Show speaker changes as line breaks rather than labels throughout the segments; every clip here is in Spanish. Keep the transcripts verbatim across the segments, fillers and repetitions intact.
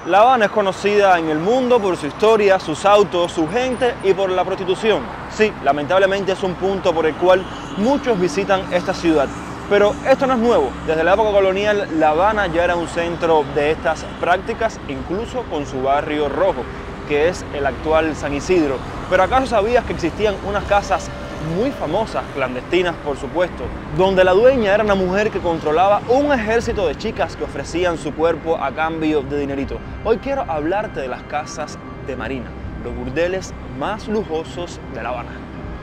La Habana es conocida en el mundo por su historia, sus autos, su gente y por la prostitución. Sí, lamentablemente es un punto por el cual muchos visitan esta ciudad. Pero esto no es nuevo. Desde la época colonial, La Habana ya era un centro de estas prácticas, incluso con su barrio rojo, que es el actual San Isidro. Pero ¿acaso sabías que existían unas casas muy famosas, clandestinas por supuesto, donde la dueña era una mujer que controlaba un ejército de chicas que ofrecían su cuerpo a cambio de dinerito? Hoy quiero hablarte de las casas de Marina, los burdeles más lujosos de La Habana.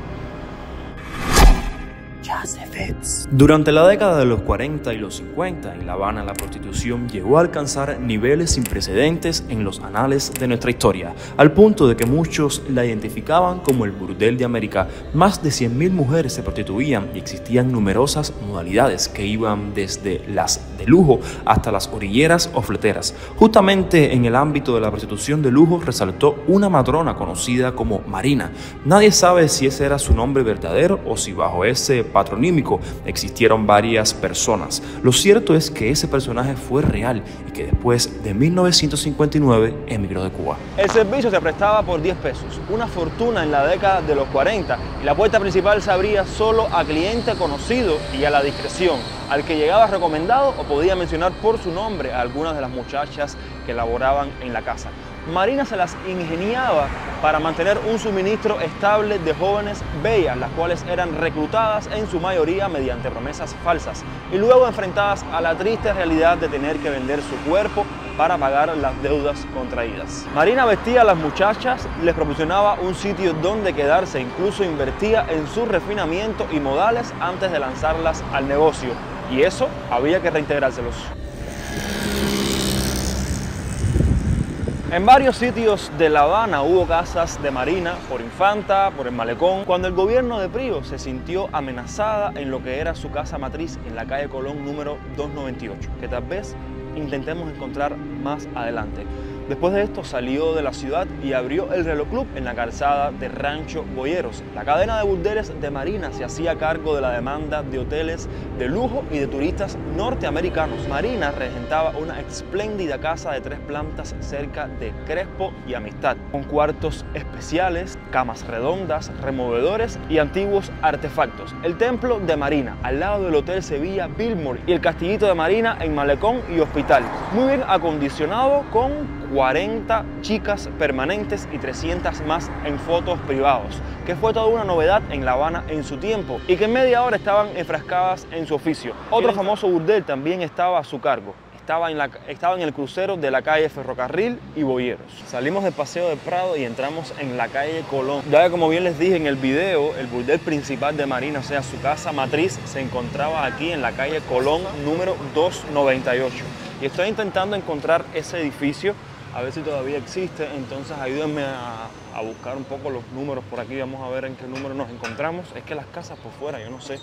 Durante la década de los cuarenta y los cincuenta, en La Habana la prostitución llegó a alcanzar niveles sin precedentes en los anales de nuestra historia, al punto de que muchos la identificaban como el burdel de América. Más de cien mil mujeres se prostituían y existían numerosas modalidades que iban desde las de lujo hasta las orilleras o fleteras. Justamente en el ámbito de la prostitución de lujo resaltó una matrona conocida como Marina. Nadie sabe si ese era su nombre verdadero o si bajo ese patronímico existieron varias personas. Lo cierto es que ese personaje fue real y que después de mil novecientos cincuenta y nueve emigró de Cuba. El servicio se prestaba por diez pesos, una fortuna en la década de los cuarenta, y la puerta principal se abría solo a cliente conocido y a la discreción, al que llegaba recomendado o podía mencionar por su nombre a algunas de las muchachas que laboraban en la casa. Marina se las ingeniaba para mantener un suministro estable de jóvenes bellas, las cuales eran reclutadas en su mayoría mediante promesas falsas y luego enfrentadas a la triste realidad de tener que vender su cuerpo para pagar las deudas contraídas. Marina vestía a las muchachas, les proporcionaba un sitio donde quedarse, incluso invertía en su refinamiento y modales antes de lanzarlas al negocio, y eso había que reintegrárselos. En varios sitios de La Habana hubo casas de Marina, por Infanta, por el Malecón, cuando el gobierno de Prío se sintió amenazada en lo que era su casa matriz en la calle Colón número doscientos noventa y ocho, que tal vez intentemos encontrar más adelante. Después de esto salió de la ciudad y abrió el Reloj Club en la calzada de Rancho Boyeros. La cadena de burdeles de Marina se hacía cargo de la demanda de hoteles de lujo y de turistas norteamericanos. Marina regentaba una espléndida casa de tres plantas cerca de Crespo y Amistad, con cuartos especiales, camas redondas, removedores y antiguos artefactos. El templo de Marina, al lado del Hotel Sevilla Billmore, y el castillito de Marina en Malecón y Hospital, muy bien acondicionado con cuarenta chicas permanentes y trescientas más en fotos privados, que fue toda una novedad en La Habana en su tiempo y que en media hora estaban enfrascadas en su oficio. Otro famoso burdel también estaba a su cargo. Estaba en, la, estaba en el crucero de la calle Ferrocarril y Boyeros. Salimos del Paseo del Prado y entramos en la calle Colón. Ya que, como bien les dije en el video, el burdel principal de Marina, o sea, su casa matriz, se encontraba aquí en la calle Colón número doscientos noventa y ocho. Y estoy intentando encontrar ese edificio, a ver si todavía existe, entonces ayúdenme a, a buscar un poco los números por aquí, vamos a ver en qué número nos encontramos. Es que las casas por fuera, yo no sé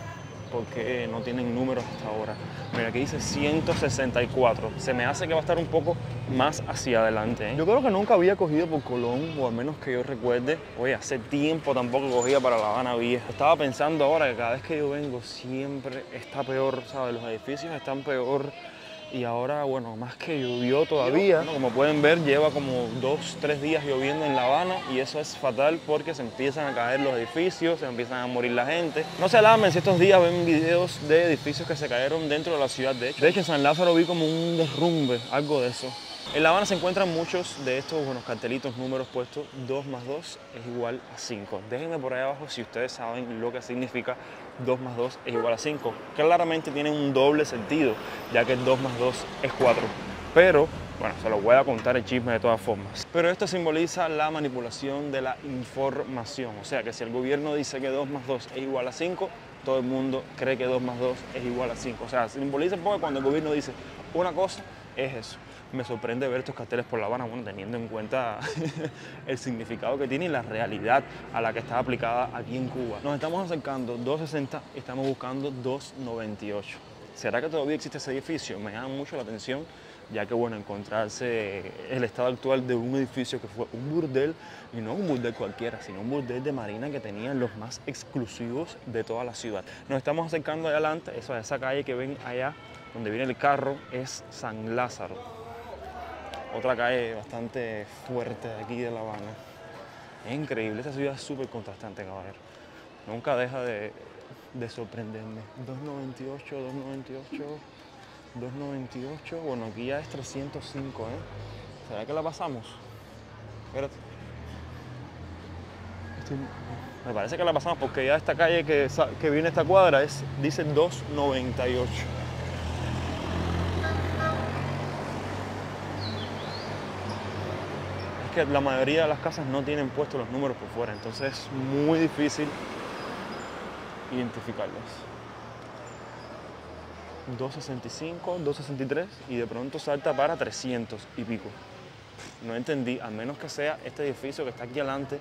por qué no tienen números hasta ahora. Mira, aquí dice ciento sesenta y cuatro, se me hace que va a estar un poco más hacia adelante, ¿eh? Yo creo que nunca había cogido por Colón, o al menos que yo recuerde. Oye, hace tiempo tampoco cogía para La Habana Vieja. Estaba pensando ahora que cada vez que yo vengo siempre está peor, ¿sabes? Los edificios están peor. Y ahora, bueno, más que llovió todavía, ¿no? Como pueden ver, lleva como dos, tres días lloviendo en La Habana y eso es fatal porque se empiezan a caer los edificios, se empiezan a morir la gente. No se alarmen si estos días ven videos de edificios que se cayeron dentro de la ciudad, de hecho. De hecho, en San Lázaro vi como un derrumbe, algo de eso. En La Habana se encuentran muchos de estos buenos cartelitos, números puestos, dos más dos es igual a cinco. Déjenme por ahí abajo si ustedes saben lo que significa dos más dos es igual a cinco. Claramente tienen un doble sentido, ya que dos más dos es cuatro. Pero, bueno, se los voy a contar el chisme de todas formas. Pero esto simboliza la manipulación de la información. O sea, que si el gobierno dice que dos más dos es igual a cinco, todo el mundo cree que dos más dos es igual a cinco. O sea, simboliza un poco cuando el gobierno dice una cosa, es eso. Me sorprende ver estos carteles por La Habana, bueno, teniendo en cuenta el significado que tiene y la realidad a la que está aplicada aquí en Cuba. Nos estamos acercando doscientos sesenta y estamos buscando doscientos noventa y ocho. ¿Será que todavía existe ese edificio? Me llama mucho la atención, ya que, bueno, encontrarse el estado actual de un edificio que fue un burdel, y no un burdel cualquiera, sino un burdel de Marina que tenía los más exclusivos de toda la ciudad. Nos estamos acercando adelante, esa, esa calle que ven allá, donde viene el carro, es San Lázaro. otra calle bastante fuerte de aquí de La Habana. Es increíble, esta ciudad es súper contrastante, caballero. Nunca deja de, de sorprenderme. dos noventa y ocho, dos noventa y ocho, dos noventa y ocho. Bueno, aquí ya es trescientos cinco, ¿eh? ¿Será que la pasamos? Espérate. Estoy... Me parece que la pasamos porque ya esta calle que, que viene esta cuadra es, dice dos noventa y ocho. Es que la mayoría de las casas no tienen puestos los números por fuera, entonces es muy difícil identificarlos. doscientos sesenta y cinco, doscientos sesenta y tres y de pronto salta para trescientos y pico. No entendí, a menos que sea este edificio que está aquí adelante.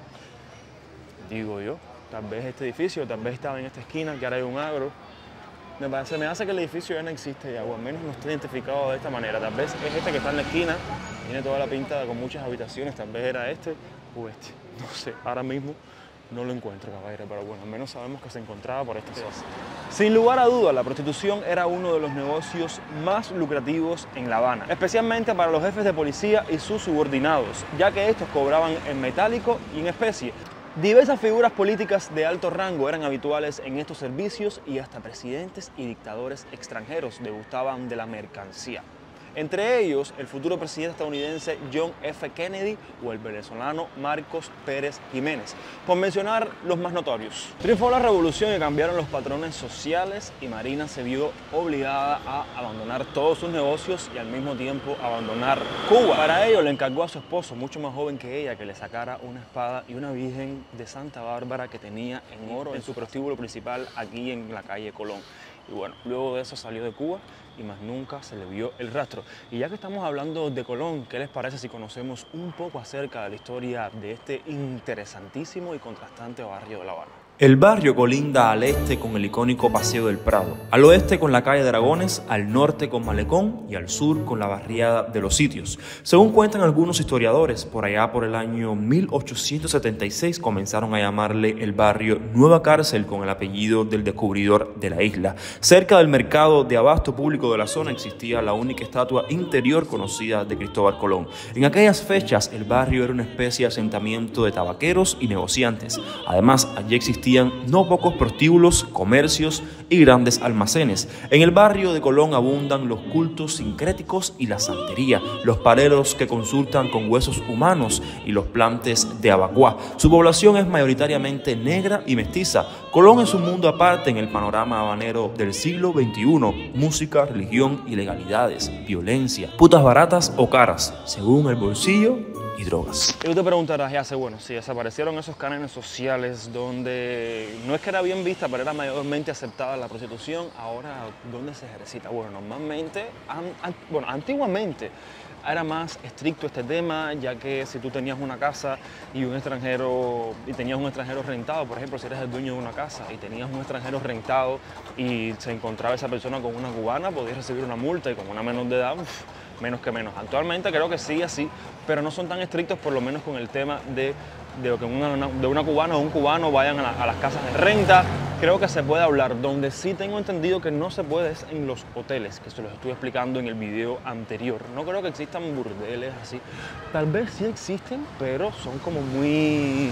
Digo yo, tal vez este edificio, tal vez estaba en esta esquina, que ahora hay un agro. Me parece, me hace que el edificio ya no existe ya, o al menos no está identificado de esta manera. Tal vez es este que está en la esquina, tiene toda la pinta con muchas habitaciones, tal vez era este o este. No sé, ahora mismo no lo encuentro, caballero, pero bueno, al menos sabemos que se encontraba por esta zona. Sin lugar a dudas, la prostitución era uno de los negocios más lucrativos en La Habana, especialmente para los jefes de policía y sus subordinados, ya que estos cobraban en metálico y en especie. Diversas figuras políticas de alto rango eran habituales en estos servicios y hasta presidentes y dictadores extranjeros degustaban de la mercancía. Entre ellos, el futuro presidente estadounidense John F. Kennedy o el venezolano Marcos Pérez Jiménez, por mencionar los más notorios. Triunfó la revolución y cambiaron los patrones sociales y Marina se vio obligada a abandonar todos sus negocios y al mismo tiempo abandonar Cuba. Para ello le encargó a su esposo, mucho más joven que ella, que le sacara una espada y una virgen de Santa Bárbara que tenía en oro en su prostíbulo principal aquí en la calle Colón. Y bueno, luego de eso salió de Cuba y más nunca se le vio el rastro. Y ya que estamos hablando de Colón, ¿qué les parece si conocemos un poco acerca de la historia de este interesantísimo y contrastante barrio de La Habana?
El barrio colinda al este con el icónico Paseo del Prado, al oeste con la calle Dragones, al norte con Malecón y al sur con la barriada de Los Sitios. Según cuentan algunos historiadores, por allá por el año mil ochocientos setenta y seis comenzaron a llamarle el barrio Nueva Cárcel con el apellido del descubridor de la isla. Cerca del mercado de abasto público de la zona existía la única estatua interior conocida de Cristóbal Colón. En aquellas fechas el barrio era una especie de asentamiento de tabaqueros y negociantes. Además, allí existía no pocos prostíbulos, comercios y grandes almacenes. En el barrio de Colón abundan los cultos sincréticos y la santería, los pareros que consultan con huesos humanos y los plantes de abacuá. Su población es mayoritariamente negra y mestiza. Colón es un mundo aparte en el panorama habanero del siglo veintiuno. Música, religión, ilegalidades, violencia, putas baratas o caras, según el bolsillo, y drogas.
Y tú te preguntarás, ya sé, bueno, si desaparecieron esos cánones sociales donde no es que era bien vista, pero era mayormente aceptada la prostitución, ahora, ¿dónde se ejercita? Bueno, normalmente, an, an, bueno, antiguamente era más estricto este tema, ya que si tú tenías una casa y un extranjero, y tenías un extranjero rentado, por ejemplo, si eres el dueño de una casa y tenías un extranjero rentado y se encontraba esa persona con una cubana, podías recibir una multa y con una menor de edad, uff, menos que menos. Actualmente creo que sí, así, pero no son tan estrictos, por lo menos con el tema de, de que una, una, de una cubana o un cubano vayan a, la, a las casas de renta. Creo que se puede hablar. Donde sí tengo entendido que no se puede es en los hoteles, que se los estuve explicando en el video anterior. No creo que existan burdeles así. Tal vez sí existen, pero son como muy...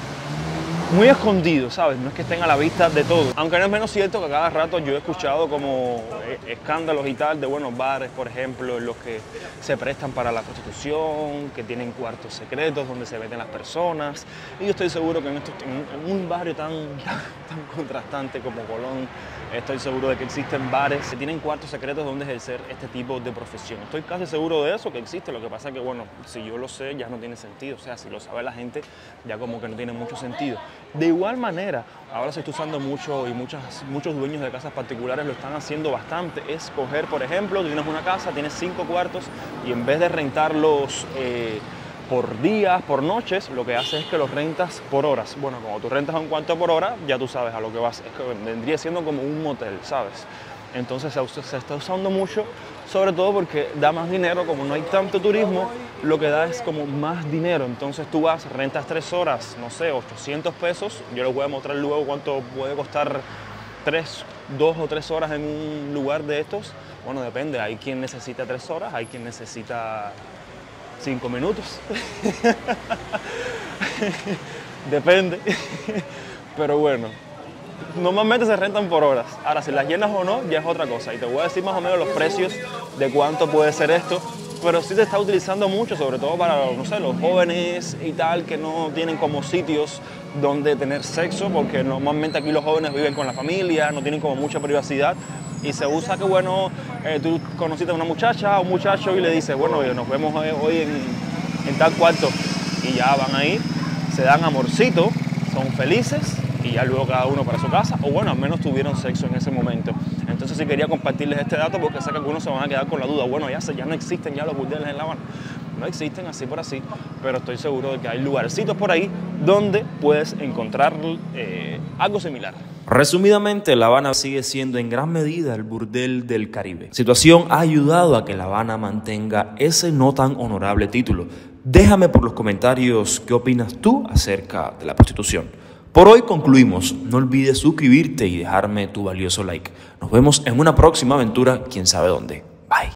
muy escondidos, ¿sabes? No es que estén a la vista de todos. Aunque no es menos cierto que a cada rato yo he escuchado como escándalos y tal de buenos bares, por ejemplo, en los que se prestan para la prostitución, que tienen cuartos secretos donde se meten las personas. Y yo estoy seguro que en, esto, en un barrio tan, tan, tan contrastante como Colón, estoy seguro de que existen bares que tienen cuartos secretos donde ejercer este tipo de profesión. Estoy casi seguro de eso, que existe. Lo que pasa es que, bueno, si yo lo sé, ya no tiene sentido. O sea, si lo sabe la gente, ya como que no tiene mucho sentido. De igual manera, ahora se está usando mucho y muchas, muchos dueños de casas particulares lo están haciendo bastante. Es coger, por ejemplo, tienes una casa, tienes cinco cuartos y en vez de rentarlos eh, por días, por noches, lo que haces es que los rentas por horas. Bueno, como tú rentas un cuarto por hora, ya tú sabes a lo que vas. Es que vendría siendo como un motel, ¿sabes? Entonces se, se está usando mucho, sobre todo porque da más dinero. Como no hay tanto turismo, lo que da es como más dinero. Entonces tú vas, rentas tres horas, no sé, ochocientos pesos. Yo les voy a mostrar luego cuánto puede costar tres, dos o tres horas en un lugar de estos. Bueno, depende, hay quien necesita tres horas, hay quien necesita Cinco minutos. Depende. Pero bueno, normalmente se rentan por horas. Ahora, si las llenas o no, ya es otra cosa. Y te voy a decir más o menos los precios de cuánto puede ser esto. Pero sí se está utilizando mucho, sobre todo para, no sé, los jóvenes y tal, que no tienen como sitios donde tener sexo, porque normalmente aquí los jóvenes viven con la familia, no tienen como mucha privacidad. Y se usa que, bueno, eh, tú conociste a una muchacha o un muchacho y le dices, bueno, nos vemos hoy en, en tal cuarto. Y ya van ahí, se dan amorcito, son felices y ya luego cada uno para su casa. O bueno, al menos tuvieron sexo en ese momento. Entonces sí quería compartirles este dato porque sé que algunos se van a quedar con la duda. Bueno, ya, se, ya no existen ya los burdeles en La Habana. No existen así por así, pero estoy seguro de que hay lugarcitos por ahí donde puedes encontrar eh, algo similar.
Resumidamente, La Habana sigue siendo en gran medida el burdel del Caribe. Situación ha ayudado a que La Habana mantenga ese no tan honorable título. Déjame por los comentarios qué opinas tú acerca de la prostitución. Por hoy concluimos. No olvides suscribirte y dejarme tu valioso like. Nos vemos en una próxima aventura, quién sabe dónde. Bye.